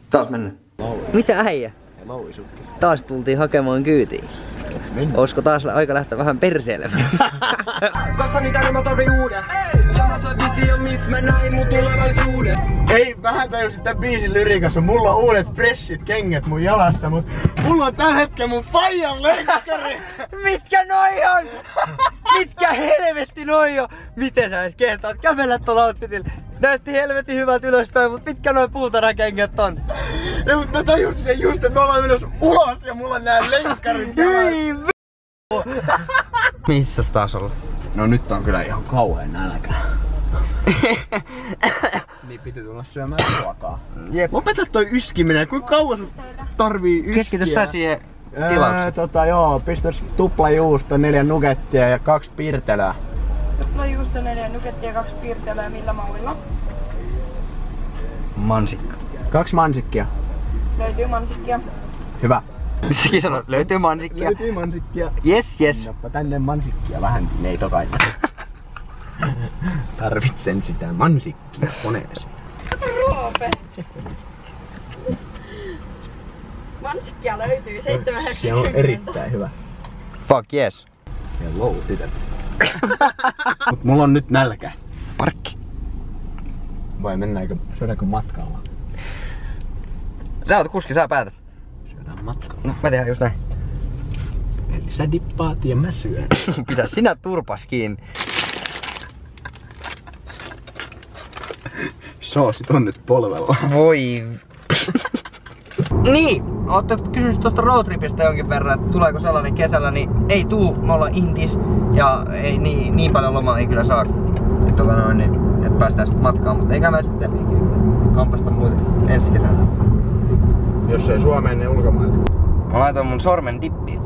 Taas mennään. Mitä äijä? Taas tultiin hakemaan kyytiin. Olisiko taas aika lähteä vähän perseilemään? Kassani tänne mä tarvin uuden. Jamassa visio miss mä näin mun tulevaisuuden. Ei, vähän tajusin tän biisin lyrikassa. Mulla on uudet freshit kengät mun jalassa, mut mulla on tällä hetkellä mun faijan lenkkari. Mitkä noi on? Mitkä helvetti noi on? Miten sä edes kehtaat kävellä tuolla outfitillä? Näytti helvetin hyvät ylöspäin, mut mitkä noi puutarhakengät on? Ei, mut mä tajusin sen just, että me ollaan menossa ulos ja mulla on nää lenkkarit jalassa. Missäs taas olla? No nyt on kyllä ihan kauhean nälkä. Niin piti tulla syömään ruokaa. Lopeta toi yskiminen, kuinka kauan sun tarvii yskiä? Keskity sä siihen tilaukseen. Joo, pistäis tuplajuusto, 4 nuggettia ja 2 pirtelää. Tuplajuusto, 4 nuggettia ja 2 pirtelää, millä mauilla? Mansikka. 2 mansikkia. Löytyy mansikkia. Hyvä. Missäkin sanoo, löytyy mansikkia. Löytyy mansikkia. Yes. Nappa tänne mansikkia vähän, ei tokaita. Tarvitsen sitä mansikkia koneeseen. Roope. Mansikkia löytyy 7,90. Se on erittäin hyvä. Fuck yes. Hello, tytöt. Mut mulla on nyt nälkä. Parkki. Vai syödäänkö matkalla? Sä oot kuski, sä päätät. Syödään matkalla. No, mä tehdään just näin. Eli sä dippaat ja mä syön. Pidä sinä turpas kiinni. Soosit on nyt polvella. Voi. Niin, ootte kysynyt tuosta roadtripistä jonkin verran, että tuleeko sellainen kesällä, niin ei tuu, me ollaan intis ja ei niin paljon lomaa ei kyllä saa. Niin, että päästäis matkaan, mutta eikä mä sitten kampasta muuten ensi kesänä. Jos ei Suomeen, niin ulkomaille. Mä laitoin mun sormen dippiin.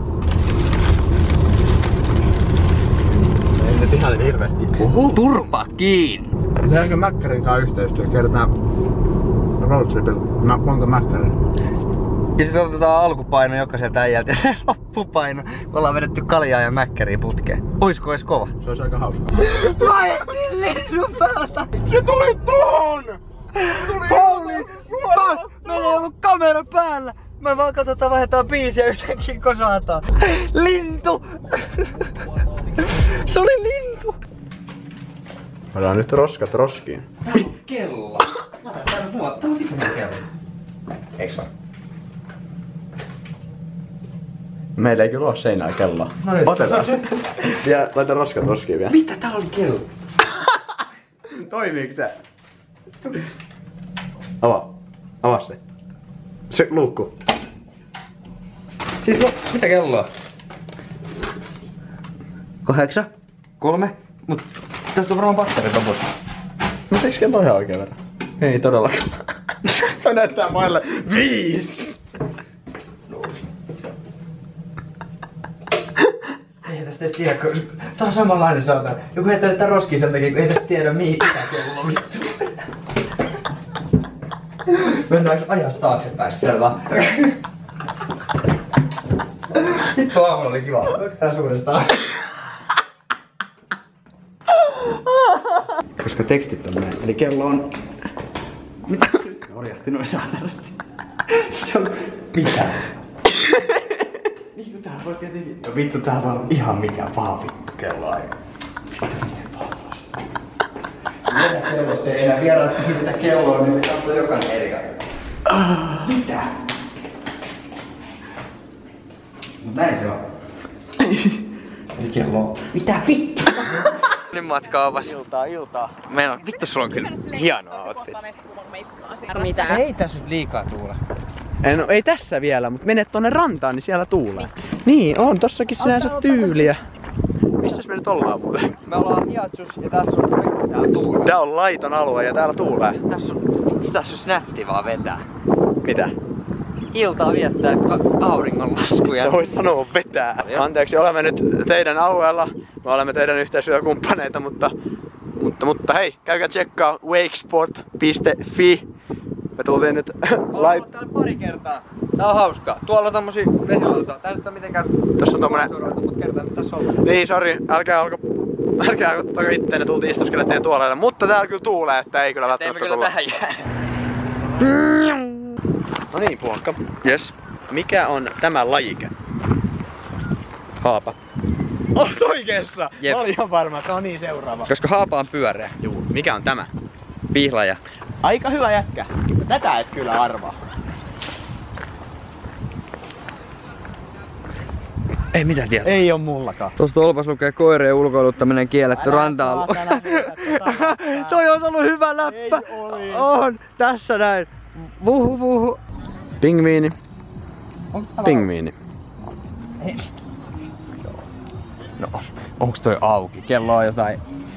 Ei nyt ihan hirveesti. Turpa kiinni! Tehdäänkö Mäkkärin kanssa yhteistyö? Kerrotaan roadtripilla monta Mäkkärin. Ja sit otetaan alkupaino jokaiselta äijältä ja se loppupaino, kun ollaan vedetty kaljaa ja mäkkäriä putkeen. Oisko ees kova? Se olisi aika hauskaa. Mä etin linnun päältä! Se tuli tuohon! Holy fuck! Meillä ei ollut kamera päällä! Mä vaan katsotaan, vaihdetaan biisiä yhtäkkiä kosaataan. Lintu! Se oli lintu! Otetaan nyt roskat roskiin. Tää on kello. Mä otan tää nyt mua. Tää on vittu kello. Eiks vaan? Meillä ei kyllä oo seinää kelloa. No nyt. Otetaan se. Ja laita roskat roskiin vielä. Mitä täällä on kello? Toimiiks se? Avaa se. Se luukku. Siis no, mitä kelloa? 8, 3, mut tästä on varmaan patterit lopussa. Mutta eiks kello ihan oikein verran? Ei todellakaan. Mä näyttää maille 5! Ei tästä edes tiedä, kun tää on samanlainen saatana. Joku heittää tää roskiin sen takia, kun ei tästä tiedä mikä kello on vittu. Mennäänkö ajasta taaksepäin? Selvä. Vittu aamulla oli kiva. Tää suurestaan. Koska tekstit on näin. Eli kello on... Mitä? Orjahti noin saatanasti. Se on... Mitä? Niin tää voi tietenkin... No vittu tää on ihan mikä paha vittu kelloaika. Vittu miten pahasta. Mennä kello se ei enää vieraat kysy mitä kello on, niin se katsoo jokainen eri aika. Mitä? Mut näin se on. Eli kello on... Mitä vittu? Nyt matka avasi. Iltaa. Meillä on... Vittu sulla on kyllä hieno outfit. Mitä? Ei tässä nyt liikaa tuule. No ei tässä vielä, mutta menet tonne rantaan, niin siellä tuulee. Niin, on tossakin sinänsä tyyliä. Missäs me nyt ollaan muuten? Me ollaan Hiatsus ja tässä on... Täällä tuulee. Tää on laiton alue ja täällä tuulee. Tässä on snätti vaan vetää. Mitä? Iltaa viettää auringonlaskuja. Se voisi sanoa vetää. Anteeksi, olemme nyt teidän alueella. Me olemme teidän yhteistyökumppaneita, mutta hei, käykää tsekkaa wakesport.fi. Me tultiin nyt Ollaan täällä pari kertaa. Tää on hauskaa. Tuolla on tommosia vesiautoja. Tää nyt on mitenkään... Tässä on tommonen... Mut kertaa nyt tässä on. Niin, sori, älkää ottako itteenne, tultiin istuskelemaan teidän tuoleille. Mutta täällä kyllä tuulee, että ei kyllä välttämättä tulla. Emme kyllä tähän jää. No niin, Puokka. Yes. Mikä on tämä lajike? Haapa. Oot oikeassa! Jep. Mä olin ihan varma. No niin, seuraava. Koska haapa on pyöreä. Juu, mikä on tämä? Pihlaja. Aika hyvä jätkä. Tätä et kyllä arvaa. Ei mitään tiedä. Ei oo mullakaan. Tuossa tolpas lukee koirien ulkoiluttaminen kielletty ranta-alue. Toi on ollut hyvä läppä. Ei oli. On. Tässä näin. Vuhu vuhu. Pingviini. Pingviini. No, onks toi auki? Kello on jotain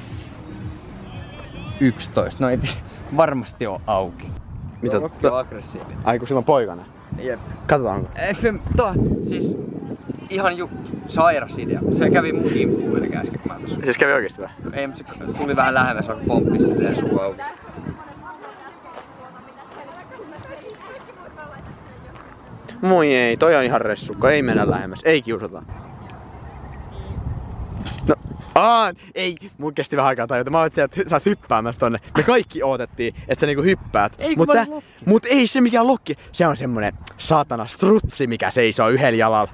11. No ei varmasti oo auki. Mitä? Lokki on aggressiivinen. Ai kun silloin poikana. Jep. Katsotaanko? Siis ihan sairas idea. Se kävi mun kimppuun eli äsken kun mä tossa. Siis kävi oikeesti vai? Ei, mutta se tuli vähän lähemmäs, vaikka pomppisi silleen suu auki. Moi ei, toi on ihan ressukka. Ei mennä lähemmäs. Ei kiusata. No, ei. Mun kesti vähän aikaa tajuta. Mä oon sieltä, sä oot hyppäämässä tonne. Me kaikki ootettiin, että sä niinku hyppäät. Ei, mut ei se mikään lokki. Se on semmonen saatana strutsi, mikä seisoo yhdellä jalalla.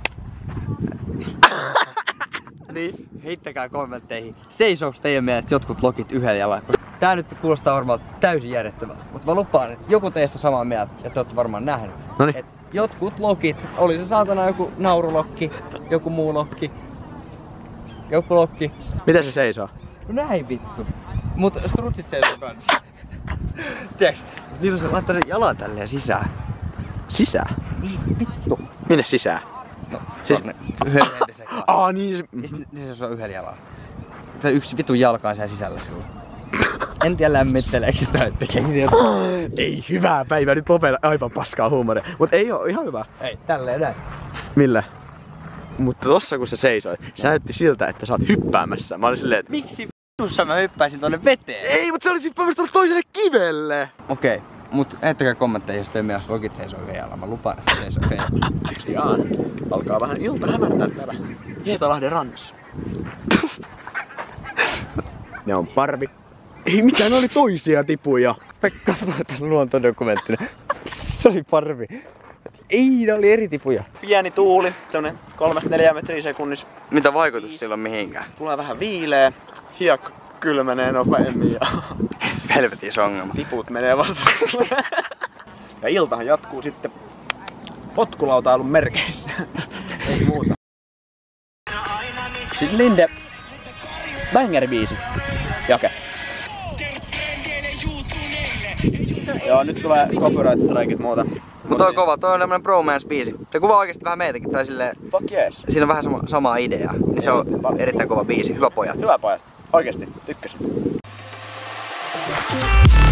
Niin, heittäkää kommentteihin. Seisooks teidän mielestä jotkut lokit yhdellä jalalla? Tää nyt kuulostaa varmaan täysin järjettömältä. Mutta mä lupaan, että joku teistä on samaa mieltä ja te ootte varmaan nähnyt. Noniin. Et jotkut lokit, oli se saatana joku naurulokki, joku muu lokki. Joku lokki. Miten se seisoo? No näin vittu. Mut strutsit seisoo kanssa. Tiedätkö, niillä se laittaa sen jalan tälleen sisään. Sisään? Niin, vittu. Minne sisään? No, Siis- siis yhden entisen kanssa. Niin se... Ja sit se on yhdellä jalalla. Se yksi vitun jalka on siellä sisällä silloin. En tiedä lämmitteleekö sitä nyt tekee sieltä. Ei, hyvää päivää. Nyt lopeta aivan paskaa huumoria. Mut ei oo ihan hyvä. Ei, tälleen näin. Millä? Mutta tossa kun sä seisoit, se näytti siltä, että sä oot hyppäämässä. Mä olin silleen, että Miksi vittussa mä hyppäisin tonne veteen? ei, mutta sä olit hyppäämässä tuolle toiselle kivelle. Okei, mut heittäkää kommentteja, jos teidän mielestä lokit seisoo yhden jalalla. Mä lupaan, että seisoo yhden jalalla. Jaan. Alkaa vähän ilta hämärtää täällä Hietalahden rannassa. Ne on parvi. Ei mitään, ne oli toisia tipuja. Pekka, luontodokumenttinen. Se oli parvi. Ei, ne oli eri tipuja. Pieni tuuli, semmonen 3-4 metriä sekunnissa. Mitä vaikutus sillä on mihinkään? Tulee vähän viileä, hiek kylmenee nopeammin ja Helvetin iso ongelma. tiput menee vasta. Ja iltahan jatkuu sitten potkulautailun merkeissä. Ei muuta. Siis Linde, bangeri-biisi. Jake. Joo, nyt tulee copyright strikeit muuta. Mut toi on kova, toi on tämmönen bromance-biisi. Se kuvaa oikeesti vähän meitäkin, tai silleen... Fuck yes. Siinä on vähän sama idea. Niin se on erittäin kova biisi. Hyvä pojat. Hyvä pojat. Oikeesti, tykkäsin.